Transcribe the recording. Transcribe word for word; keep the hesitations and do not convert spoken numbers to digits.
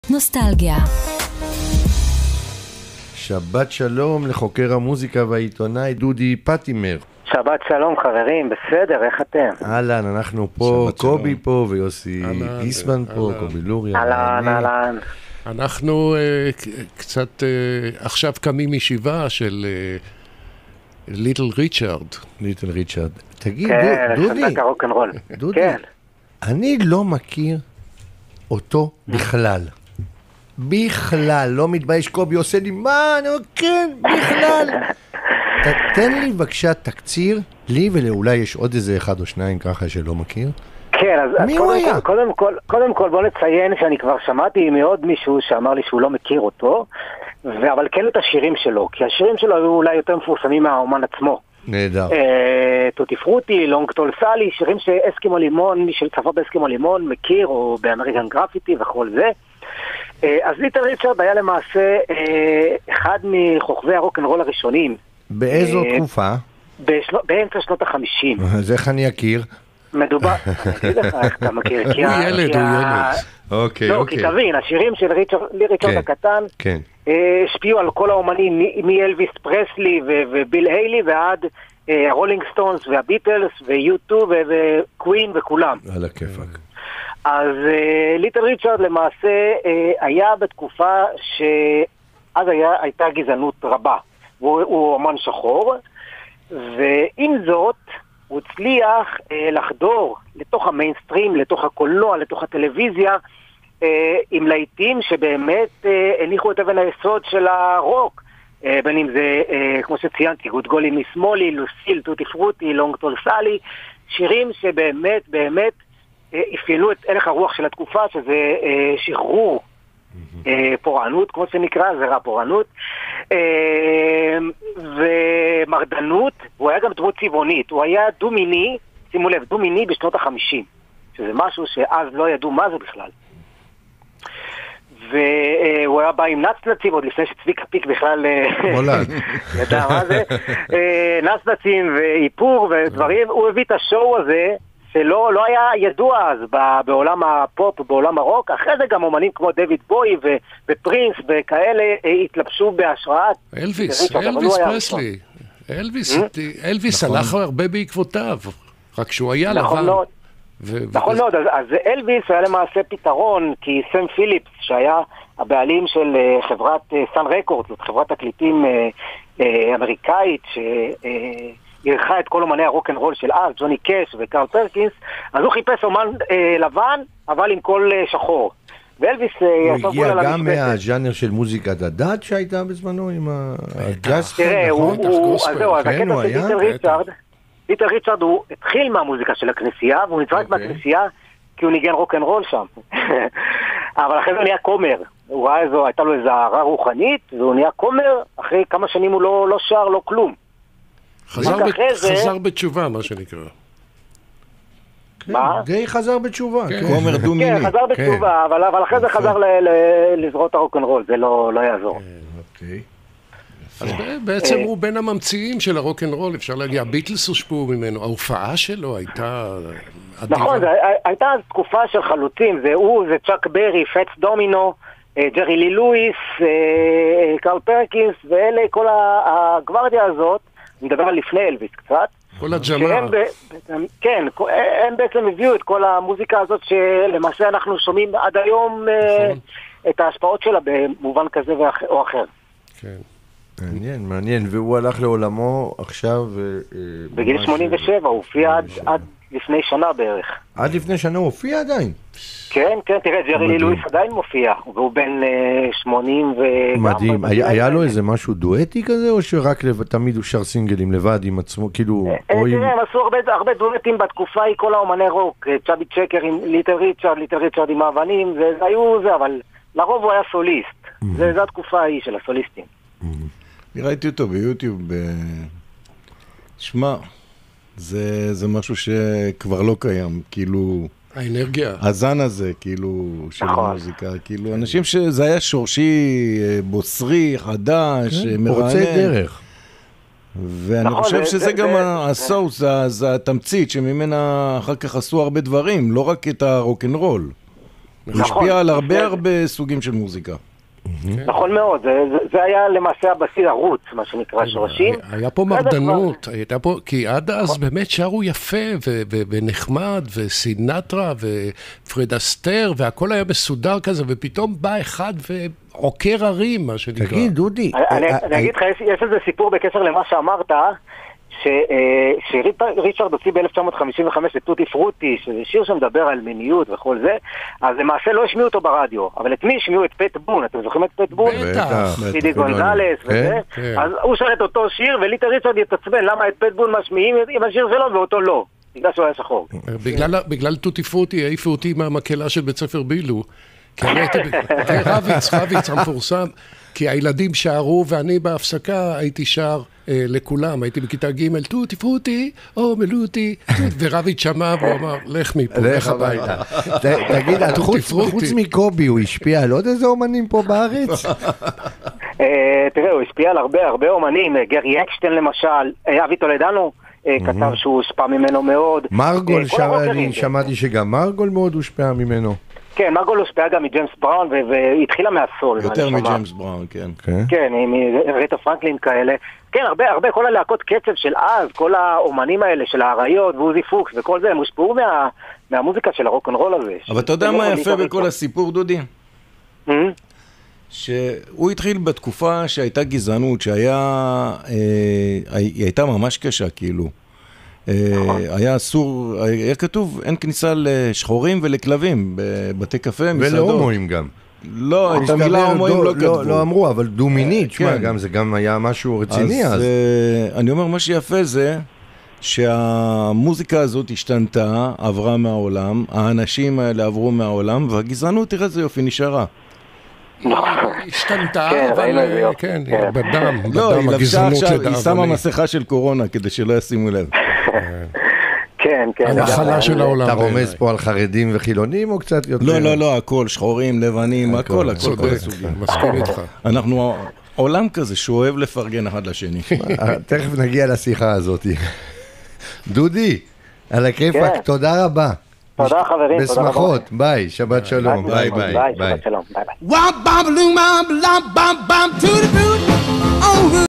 נוסטלגיה. שבת שלום לחוקר המוזיקה והעיתונאי דודי פטימר. שבת שלום חברים, בסדר, איך אתם? אהלן, אנחנו פה, קובי פה ויוסי גיסמן פה, קובי לורי. אהלן, אהלן. אנחנו קצת עכשיו קמים ישיבה של ליטל ריצ'ארד. ליטל ריצ'ארד. תגיד, דודי, דודי, אני לא מכיר אותו בכלל. בכלל, לא מתבייש, קובי עושה לי, מה, אני אומר, כן, בכלל. תתן לי בבקשה תקציר, לי ולאולי יש עוד איזה אחד או שניים ככה שלא מכיר. כן, אז מי הוא היה? קודם כל, קודם כל בוא נציין שאני כבר שמעתי מעוד מישהו שאמר לי שהוא לא מכיר אותו, אבל כן את השירים שלו, כי השירים שלו היו אולי יותר מפורסמים מהאומן עצמו. נהדר. טוטי פרוטי, לונג טול סלי, שירים שאסקימו לימון, מי שצפה באסקימו לימון מכיר, או באמריקן גרפיטי וכל זה. אז ליטל ריצ'ארד היה למעשה אחד מחוכבי הרוק'נ'רול הראשונים. באיזו תקופה? באמצע שנות החמישים. אז איך אני אכיר? מדובר, אני אגיד לך איך אתה מכיר. הוא ילד, הוא ילד. אוקיי, לא, אוקיי. כי תבין, השירים של ריצ'ארד הקטן השפיעו על כל האומנים, מאלוויס פרסלי וביל היילי ועד הרולינג סטונס והביטלס ויו טו וקווין וכולם. על הכיפק. אז ליטל ריצ'ארד למעשה היה בתקופה שאז הייתה גזענות רבה. הוא אומן שחור, ועם זאת הוא הצליח לחדור לתוך המיינסטרים, לתוך הקולנוע, לתוך הטלוויזיה, עם להיטים שבאמת הניחו את אבן היסוד של הרוק, בין אם זה, כמו שציינתי, גוד גולי משמאלי, לוסיל, טוטי פרוטי, לונג טול סלי, שירים שבאמת באמת אפיינו את הלך הרוח של התקופה, שזה שחרור, פורענות, כמו שנקרא, זרע פורענות, ומרדנות. הוא היה גם דמות צבעונית, הוא היה דו-מיני, שימו לב, דו-מיני בשנות החמישים, שזה משהו שאז לא ידעו מה זה בכלל. והוא היה בא עם נצנצים, עוד לפני שצביק הפיק בכלל ידע מה זה, נצנצים ואיפור ודברים. הוא הביא את השואו הזה, שלא לא היה ידוע אז בעולם הפופ, בעולם הרוק. אחרי זה גם אומנים כמו דויד בוי ופרינס וכאלה התלבשו בהשראת אלוויס, אלוויס פרסלי. אלוויס, אלוויס הלך הרבה בעקבותיו, רק שהוא היה לבן. נכון מאוד, אז אלוויס היה למעשה פתרון, כי סם פיליפס, שהיה הבעלים של חברת סאן רקורד, זאת חברת תקליטים אמריקאית ש... ירחה את כל אומני הרוק'נ'רול של אז, ג'וני קאש וקרל פרקינס, אז הוא חיפש אומן אה, לבן, אבל עם קול אה, שחור. ואלוויס... הוא הגיע גם מהז'אנר של מוזיקת הדת שהייתה בזמנו עם הגספל, תראה, נכון? הוא... אז זהו, אז הקטע של ליטל ריצ'ארד, ליטל ריצ'ארד הוא התחיל מהמוזיקה של הכנסייה, והוא נצרק מהכנסייה כי הוא ניגן רוק'נ'רול שם. אבל אחרי זה הוא נהיה קומר. הוא ראה איזו, הייתה לו איזו הערה רוחנית, והוא נהיה קומר, אחרי כמה שנים הוא לא, לא שר, לא כלום. חזר, ב... זה... חזר בתשובה, מה שנקרא. מה? די חזר בתשובה, כן. כומר דו-מיני. כן, חזר בתשובה, כן. אבל, אבל אחרי זה חזר ל... ל... לזרות הרוק'נ'רול, זה לא, לא יעזור. אוקיי. אז בעצם הוא בין הממציאים של הרוק'נ'רול, אפשר להגיע, הביטלס הושפעו ממנו, ההופעה שלו הייתה... נכון, זה, הייתה תקופה של חלוצים, זה הוא, זה צ'אק ברי, פץ דומינו, ג'רי לי לואיס, קרל פרקינס, ואלה, כל הגוורדיה הזאת, נדבר על לפני אלוויס קצת. כל הג'מאעה. כן, הם בעצם הביאו את כל המוזיקה הזאת שלמעשה אנחנו שומעים עד היום את ההשפעות שלה במובן כזה או אחר. כן. מעניין, מעניין. והוא הלך לעולמו עכשיו... בגיל שמונים ושבע, הוא הופיע עד לפני שנה בערך. עד לפני שנה הוא הופיע עדיין? כן, כן, תראה, ג'רי לי לואיס עדיין מופיע, והוא בן שמונים וגם... מדהים, היה לו איזה משהו דואטי כזה, או שרק תמיד הוא שר סינגלים לבד עם עצמו, כאילו... תראה, הם עשו הרבה דואטים בתקופה, היא כל האומני רוק, צ'אבי צ'קר עם ליטל ריצ'ארד, ליטל ריצ'ארד עם האבנים, זה היו זה, אבל לרוב הוא היה סוליסט, זו התקופה ההיא של הסוליסטים. אני ראיתי אותו ביוטיוב, שמע, זה משהו שכבר לא קיים, כאילו... האנרגיה. הזן הזה, כאילו, של המוזיקה, כאילו, אנשים שזה היה שורשי, בוסרי, חדש, מרענן. פורצי דרך. ואני חושב שזה גם הסוס, זה התמצית, שממנה אחר כך עשו הרבה דברים, לא רק את הרוק'נ'רול. הוא השפיע על הרבה הרבה סוגים של מוזיקה. נכון מאוד, זה היה למעשה הבסיס ערוץ, מה שנקרא שורשים. היה פה מרדנות, כי עד אז באמת שרו יפה ונחמד, וסינטרה ופרד אסטר, והכל היה מסודר כזה, ופתאום בא אחד ועוקר הרים, מה שנקרא. תגיד, דודי. אני אגיד לך, יש איזה סיפור בקשר למה שאמרת, שריצ'רד הוציא ב-אלף תשע מאות חמישים וחמש את טוטי פרוטי, שזה שיר שמדבר על מיניות וכל זה, אז למעשה לא השמיעו אותו ברדיו, אבל את מי השמיעו? את פט בון, אתם זוכרים את פט בון? בטח. פידי גונזלס וזה, אז הוא שר את אותו שיר, וליטל ריצ'רד יתעצבן למה את פט בון משמיעים עם השיר שלו ואותו לא, בגלל שהוא היה שחור. בגלל טוטי פרוטי העיפו אותי מהמקהלה של בית ספר בילו, כי אני הייתי רביץ, רביץ המפורסם, כי הילדים שערו ואני בהפסקה הייתי שר לכולם, הייתי בכיתה ג' טוטי פרוטי, או מלוטי, ורביץ שמע והוא אמר, לך מפה, לך הביתה. תגיד, חוץ מקובי, הוא השפיע על עוד איזה אומנים פה בארץ? תראה, הוא השפיע על הרבה, הרבה אומנים, גרי אקשטיין למשל, אבי טולדנו, כתב שהוא הושפע ממנו מאוד. מרגול, אני שמעתי שגם מרגול מאוד הושפע ממנו. כן, מרגול הושפע גם מג'יימס בראון, והתחילה מהסול. יותר מג'יימס בראון, כן. כן, מרטה פרנקלין כאלה. כן, הרבה, הרבה, כל הלהקות קצב של אז, כל האומנים האלה של האריות, ועוזי פוקס וכל זה, הם הושפעו מהמוזיקה של הרוק'נ'רול הזה. אבל אתה יודע מה יפה בכל הסיפור, דודי? שהוא התחיל בתקופה שהייתה גזענות, שהייתה ממש קשה, כאילו. היה אסור, היה כתוב, אין כניסה לשחורים ולכלבים בבתי קפה, מסעדות. ולהומואים גם. לא, את המילה הומואים לא כתבו. לא אמרו, אבל דו-מינית, שמה, גם זה גם היה משהו רציני אז. אני אומר, מה שיפה זה שהמוזיקה הזאת השתנתה, עברה מהעולם, האנשים האלה עברו מהעולם, והגזענות, תראה איזה יופי, נשארה. השתנתה, אבל כן, בדם, לא, היא לבשה עכשיו, היא שמה מסכה של קורונה כדי שלא ישימו לב. כן, כן. המחלה של העולם. אתה רומז פה על חרדים וחילונים או קצת יותר? לא, לא, לא, הכל, שחורים, לבנים, הכל, הכל, כל הסוגים. מסכים איתך. אנחנו עולם כזה שאוהב לפרגן אחד לשני. תכף נגיע לשיחה הזאת. דודי, על הכיפק, תודה רבה. תודה חברים, בשמחות, ביי, שבת שלום, ביי ביי. ביי, שבת שלום, ביי ביי.